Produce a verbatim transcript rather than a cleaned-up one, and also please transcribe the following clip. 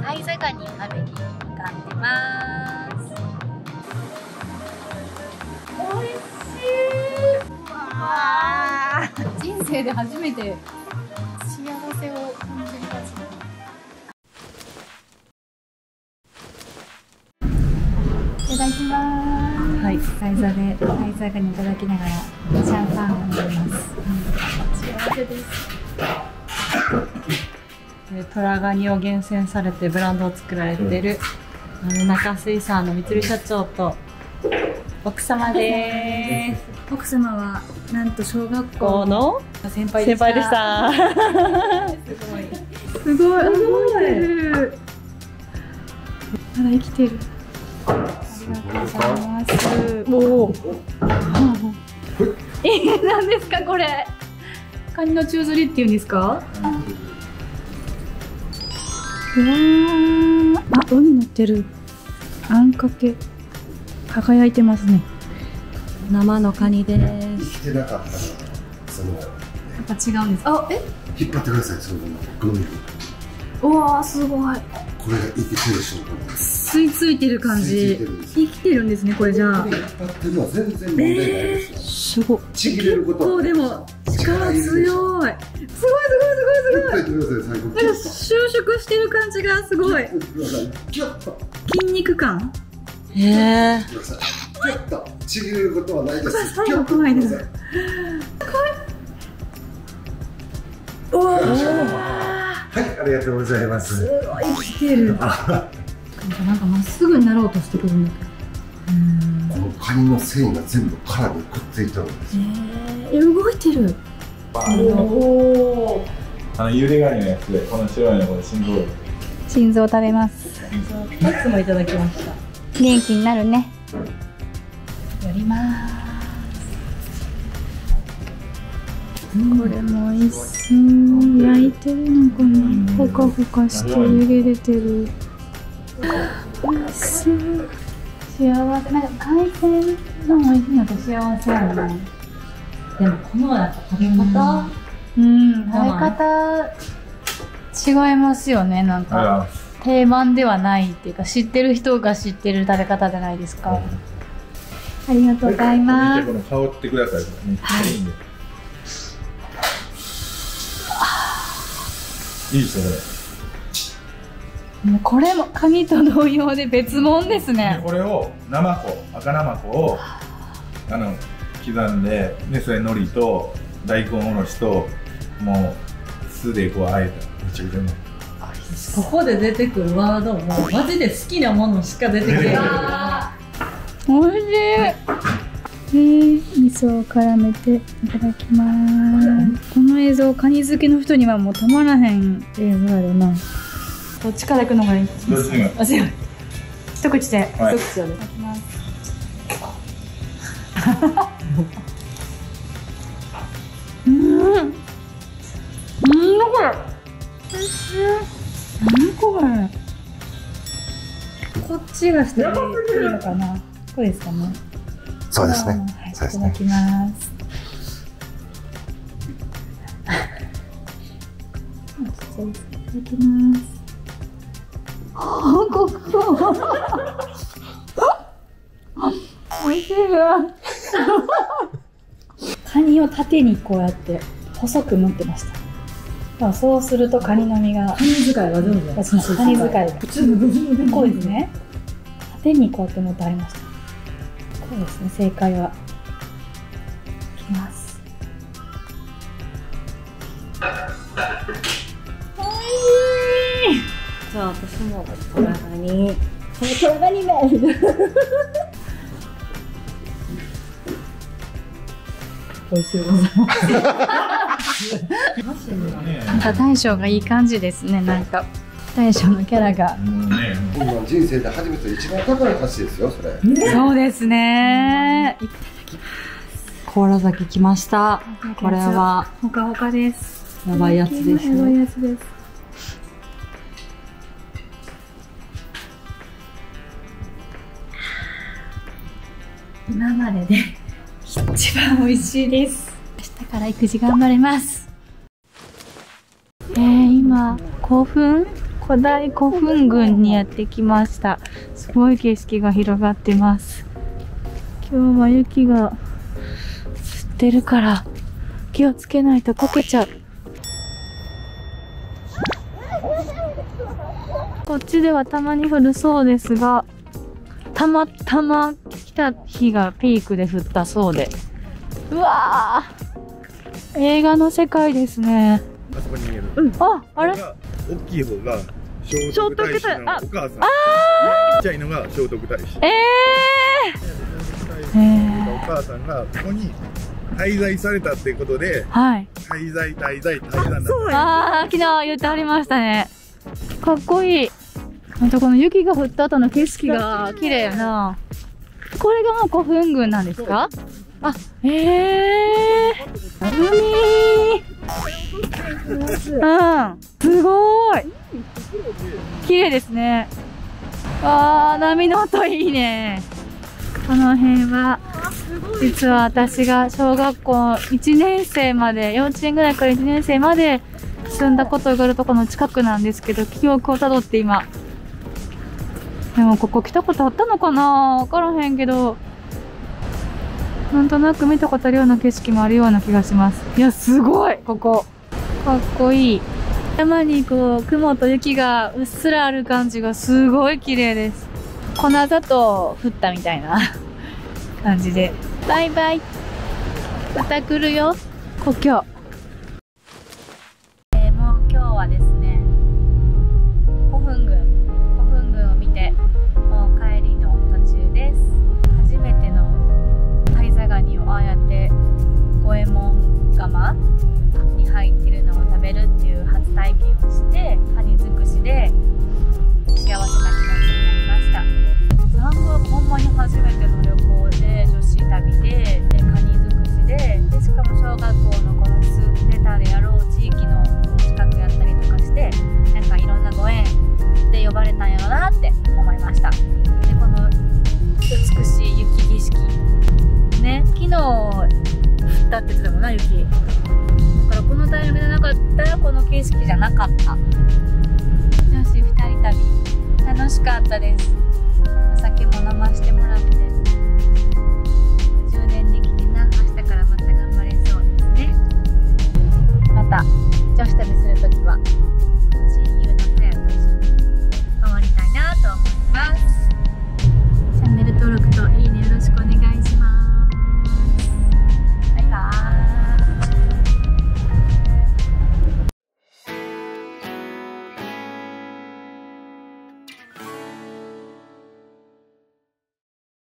タイザガニ食べに向かってます。美味しい。うわー、人生で初めて幸せを感じます。いただきます。はい、タイザでタイザガニいただきながらシャンパンを飲みます。幸せです。 トラガニを厳選されてブランドを作られている中水産の三社長と奥様です。 奥様はなんと小学校の先輩でした。 先輩でした。 すごい。すごい。動いてる。まだ生きてる。ありがとうございます。おお。え、なんですかこれ。カニの宙吊りっていうんですか。うわー、あ、ウニ乗ってる。あんかけ輝いてますね。生のカニです。 してなかったらそのやっぱ違うんです。あ、え、 引っ張ってください。そのグミ。 うわー、すごい。 これが生きてる証拠です。 吸い付いてる感じ。生きてるんですね、これじゃあ。 引っ張ってるのは全然問題ないですよ。 すごい。 ちぎれることは。 でも力強い。すごいすごいすごいすごい。なんか収縮してる感じがすごい。筋肉感。 へえ。 ギュッとちぎれることはないです。 最後怖いです。おお。はい、 ありがとうございます。 すごい生きてる。なんかまっすぐになろうとしてくるんだけど。 このカニの繊維が全部殻にくっついてるんですよ。 えー、動いてる。おお。 あのゆでガニのやつで、この白いのこれ心臓。 心臓食べます。 ふたつもいただきました。 元気になるね。やります。これも美味しそう。焼いてるのかな。ほかほかして湯気出てる。美味しそう。幸せ。なんか海鮮の美味しいのと幸せやな。 でもこのやっぱ食べ方、 うん、食べ方違いますよね。なんか定番ではないっていうか、知ってる人が知ってる食べ方じゃないですか。ありがとうございます。 この香ってください。めっちゃいいんで。いいですね。これもカニと同様で別物ですね。 これを生子、赤生子をあの刻んで、でそれ海苔と大根おろしともう酢でこうあえた。めちゃくちゃうまい。 ここで出てくるワードもマジで好きなものしか出てくれない。 おいしい。えー、味噌を絡めていただきます。この映像、カニ好きの人にはもうたまらへん映像やろな。どっちから行くのがいい？ どっちが？ あ、違う。一口で。 はい、 一口でいただきます。うん。うん、これ。何これ。こっちがしていいのかな。これですかね。 そうですね。 はい、いただきます。いただきます。あ、ここ。美味しいわ。カニを縦にこうやって細く持ってました。まあ、そうするとカニの身が。 カニ使いは上手だ。 カニ使いが。こうですね。縦にこうやって持ってありました。こうですね。正解は。いきます。おいしい。 じゃあ私もトラガニ。このトラガニ麺。美味しいございます。 なんか大将がいい感じですね。なんか大将のキャラが。 今人生で初めて一番高い箸ですよ、それ。 そうですね。いただきます。 甲羅崎来ました。これはほかほかです。 やばいやつですやばいやつです。今までで一番美味しいです。明日から育児頑張れます。えー、今興奮？こ古代古墳群にやってきました。すごい景色が広がってます。今日は雪が降ってるから気をつけないと溶けちゃう。こっちではたまに降るそうですが、たまたま来た日がピークで降ったそうで。うわー、映画の世界ですね。 あそこに見える。 うん、あ、あれ大きい方が聖徳太子のお母さん。ちっちゃいのが聖徳太子。 えー、 お母さんがここに滞在されたってことで、 はい。 滞在滞在滞在なんだ。 ああ、昨日言ってありましたね。かっこいい。またこの雪が降った後の景色が綺麗やな。これがもう古墳群なんですか？あ、へえー。海。うん。すごーい。綺麗ですね。ああ、波の音いいね。この辺は、実は私が小学校いちねん生まで、幼稚園ぐらいからいちねん生まで住んだことがあるところの近くなんですけど、記憶をたどって今。でもここ来たことあったのかな？わからへんけど、なんとなく見たことあるような景色もあるような気がします。いや、すごいここ。かっこいい。山にこう、雲と雪がうっすらある感じがすごい綺麗です。粉砂糖降ったみたいな感じで。バイバイ。また来るよ、故郷。えー、もう今日はですね、古墳群、古墳群を見て、もう帰りの途中です。初めての貝座ガニをああやって五右衛門窯に入ってるのを食べるっていう初体験をして、カニ尽くしで幸せな気持ちになりました。産後はほんまに初めての旅行で、女子旅で、でカニ尽くしで、でしかも小学校のこの住んでたであろう地域の近くやったりとかして、なんかいろんなご縁で呼ばれたんやろなって思いました。でこの美しい雪景色ね、昨日降ったって言ってたもんな、雪だからこのタイミングでなかったらこの景色じゃなかった。女子ふたり旅楽しかったです。お酒も飲ませてもらって、充電できてな、明日からまた頑張れそうですね。また女子旅するときは